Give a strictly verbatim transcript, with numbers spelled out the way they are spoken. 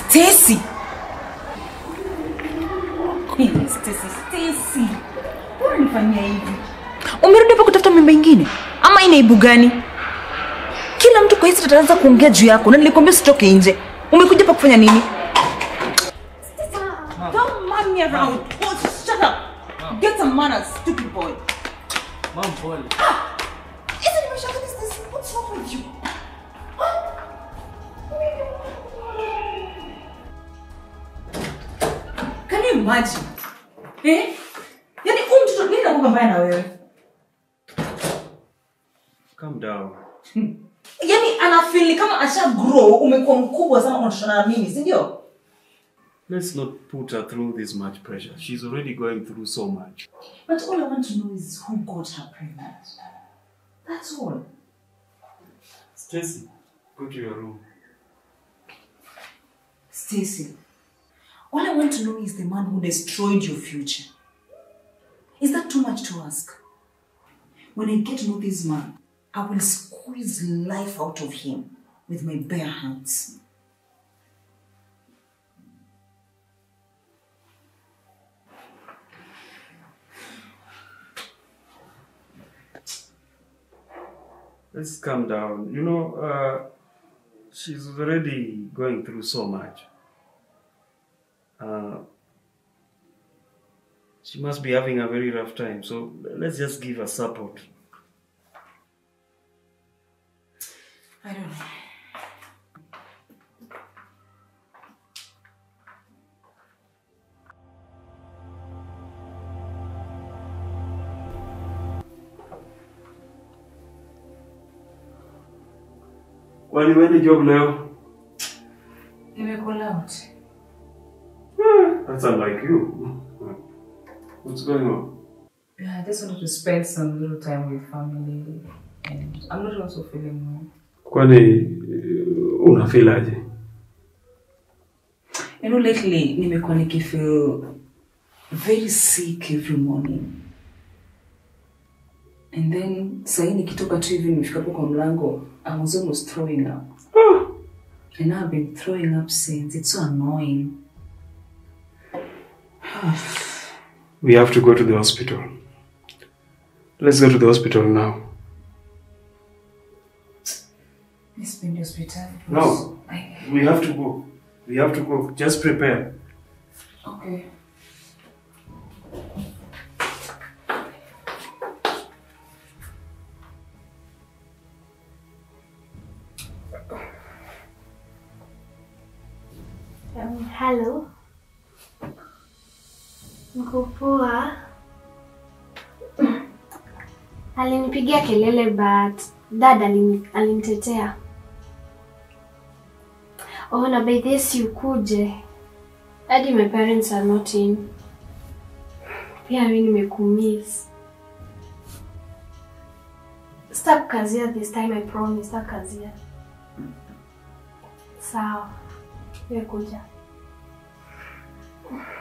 Stacy. Stacy, Stacy. Mbona nifanyia hivi? Umerudi hapa kutafuta mimba nyingine? Ama ina ibu gani? Kila mtu kwa hizi tataanza kuongea juu yako. Na nilikwambia usitoke nje. Umekuja hapa kufanya nini? Don't man me around. Oh, shut up. Mom. Get some manners, stupid boy. Mom, Paul. Ah! Isn't it Michelle? This this what's wrong with you? Can you imagine? Eh? Yani umtoto nini anakuwa mbaya na wewe? Calm down. Yani ana feel kama asha grow, umekuwa mkubwa sana unashana na mimi, si ndio? Let's not put her through this much pressure. She's already going through so much. But all I want to know is who got her pregnant. That's all. Stacy, go to your room. Stacy, all I want to know is the man who destroyed your future. Is that too much to ask? When I get to know this man, I will squeeze life out of him with my bare hands. Let's calm down. You know, uh, she's already going through so much. Uh, she must be having a very rough time. So let's just give her support. I don't know. When you went to job now? You may call out. Yeah, that's unlike you. What's going on? Yeah, I just wanted to spend some little time with family, and I'm not also feeling well. Kwani una feel aje? You know, lately, nimekuwa nikifeel very sick every morning. And then, sahi nikitoka tu hivi nimefika kwa mlango, I was almost throwing up. Oh. And now I've been throwing up since. It's so annoying. We have to go to the hospital. Let's go to the hospital now. Let's be in the hospital. No, I... we have to go. We have to go. Just prepare. Okay. Um, hello. Niko poa. Alinipigia kelele but dad alinitetea. Oh, na by this you kuje. Hadi my parents are not in. Pia mimi nimekumiss. Stop kazia this time, I promise. Stop kazia. Sawa. Wewe kuja.